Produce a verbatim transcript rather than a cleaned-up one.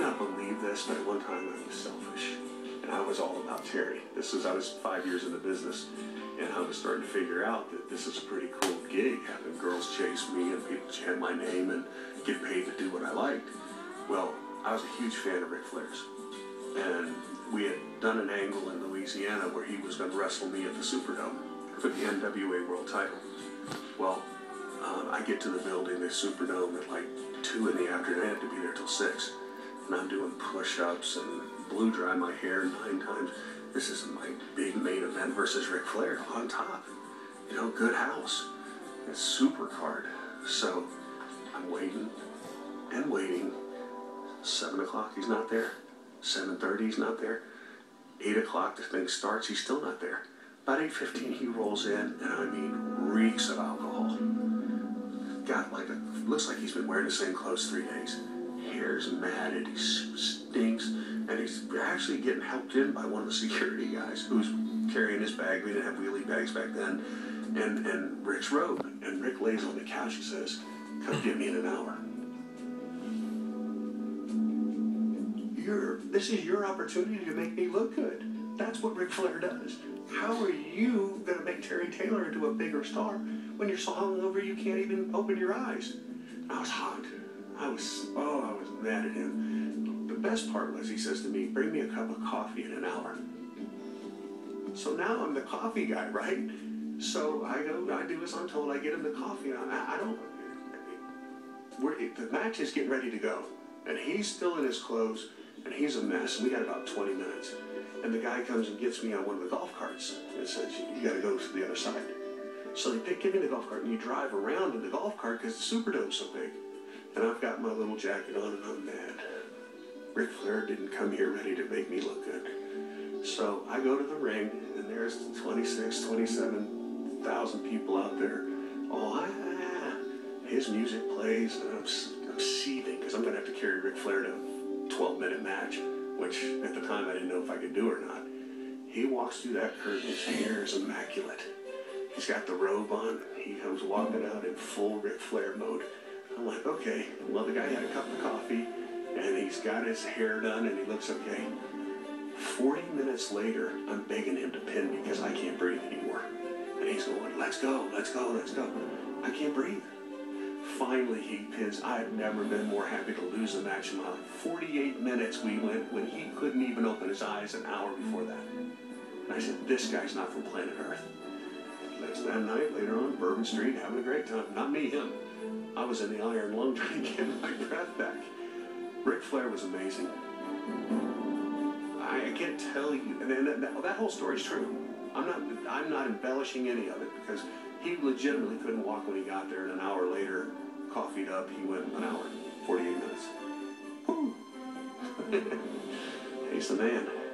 not believe this, but at one time I was selfish. And I was all about Terry. This was, I was five years in the business, and I was starting to figure out that this is a pretty cool gig, having girls chase me and people chant my name and get paid to do what I liked. Well, I was a huge fan of Ric Flair's. And we had done an angle in Louisiana where he was going to wrestle me at the Superdome for the N W A World title. Well, uh, I get to the building, the Superdome, at like two in the afternoon. I had to be there till six. And I'm doing push-ups and blue dry my hair nine times. This is my big main event versus Ric Flair on top. You know, good house. It's super card. So I'm waiting and waiting. Seven o'clock, he's not there. seven thirty, he's not there. eight o'clock, the thing starts, he's still not there. About eight fifteen, he rolls in, and I mean, reeks of alcohol. Got like a, looks like he's been wearing the same clothes three days. Hair's matted, he stinks, and he's actually getting helped in by one of the security guys who's carrying his bag. We didn't have wheelie bags back then. And, and Rick's robe. And Rick lays on the couch and says, "Come get me in an hour." You're, this is your opportunity to make me look good. That's what Ric Flair does. How are you going to make Terry Taylor into a bigger star when you're so hungover you can't even open your eyes? I was hot. I was, oh, I was mad at him. The best part was he says to me, "Bring me a cup of coffee in an hour." So now I'm the coffee guy, right? So I go, I do as I'm told, I get him the coffee. I, I don't, we're, the match is getting ready to go. And he's still in his clothes, and he's a mess. We got about twenty minutes. And the guy comes and gets me on one of the golf carts and says, "You got to go to the other side." So they pick, give me the golf cart, and you drive around in the golf cart because the Superdome's so big. And I've got my little jacket on, and I'm mad. Ric Flair didn't come here ready to make me look good. So I go to the ring, and there's twenty-six, twenty-seven thousand people out there. Oh, ah. His music plays, and I'm, I'm seething because I'm going to have to carry Ric Flair to a twelve-minute match, which at the time I didn't know if I could do or not. He walks through that curtain. His hair is immaculate. He's got the robe on. He comes walking out in full Ric Flair mode. I'm like, okay. Well, the guy had a cup of coffee, and he's got his hair done, and he looks okay. forty minutes later, I'm begging him to pin me because I can't breathe anymore. And he's going, "Let's go, let's go, let's go." I can't breathe. Finally, he pins. I have never been more happy to lose a match in my life. forty-eight minutes we went when he couldn't even open his eyes an hour before that. And I said, "This guy's not from planet Earth." Next that night, later on, Bourbon Street, having a great time. Not me, him. I was in the iron lung trying to get my breath back. Ric Flair was amazing. I can't tell you, and that, that, that whole story's true. I'm not, I'm not embellishing any of it because he legitimately couldn't walk when he got there, and an hour later, coffeeed up, he went an hour, forty-eight minutes. Whew. He's the man.